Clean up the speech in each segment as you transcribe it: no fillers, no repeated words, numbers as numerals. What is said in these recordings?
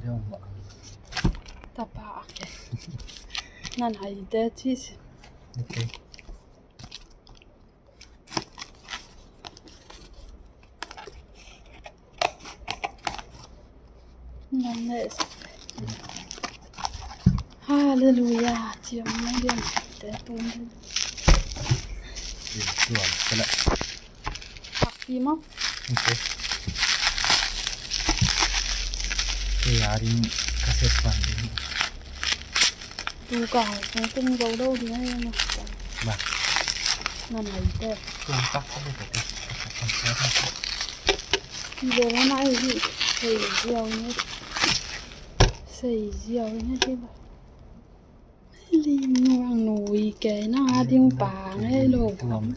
không ạ? Ta bảo kìa. Nên hãy để chứ. Ok. Nên nè sắp. Hallelujah. Chiều nó điện để tung lên. Điểm chuẩn cái lại. Học phim không? Ok. Thì đi cassette bản đi. Đủ cả không tung dấu đâu thì hay mà. Vâng. Nên hãy để. Công tắc sẽ được cái Bây giờ nó nãy gì? Xầy dầu nhé. Xầy dầu nhé chứ bà. Lim nuang nồi cái nó điên bà ngay lồ bóng.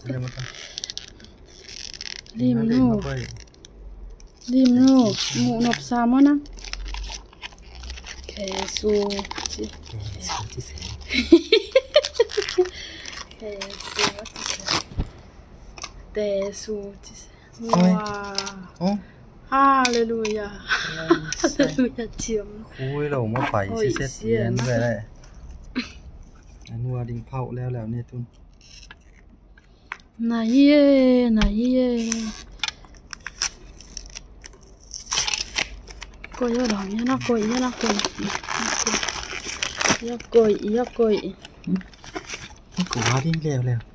Lim nô. Lim nô. Mụ nộp xa món á. Kẻ xù. Kẻ xù. Tè xù. Wow. Hallelujah. Hallelujah chiếm. Ui lẩu mà phải xét tiền về đây. Mua đinh phao leo leo nè thun. Này. Coi vô đó nhá, nó coi. Yêu coi. Quả đinh leo leo.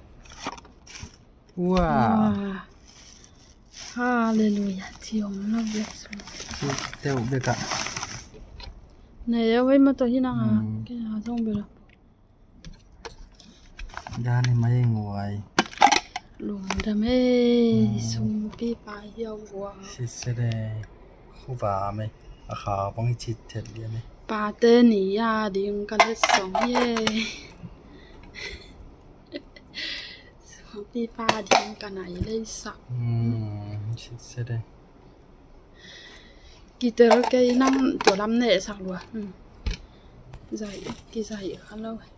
Wow. Hallelujah, chiếm nó việc rồi. Theo việc ạ. Này em ấy mà tôi hi năng à, cái nào không biết đâu. Ra này mấy ngồi. Lùm đam ê, sung pi pa yêu quá. Sẽ đây khu vả mày, khá bằng chít thật liền này. Pa tên nhỉ à, điên cái đấy sống ye. Sung pi pa điên cái này lấy sặc. Sẽ đây. Kỳ tớ cái năm tuổi năm nệ sặc luôn. Dậy, kỳ dậy khá lâu.